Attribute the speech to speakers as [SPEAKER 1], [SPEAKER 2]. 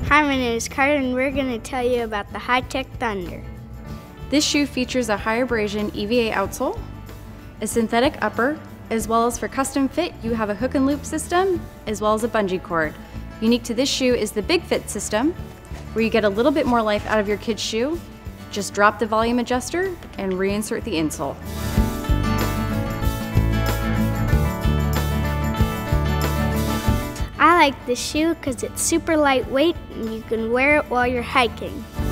[SPEAKER 1] Hi, my name is Carter and we're going to tell you about the Hi-Tec Thunder.
[SPEAKER 2] This shoe features a high abrasion EVA outsole, a synthetic upper, as well as for custom fit, you have a hook and loop system, as well as a bungee cord. Unique to this shoe is the Big Fit system, where you get a little bit more life out of your kid's shoe. Just drop the volume adjuster and reinsert the insole.
[SPEAKER 1] I like this shoe because it's super lightweight and you can wear it while you're hiking.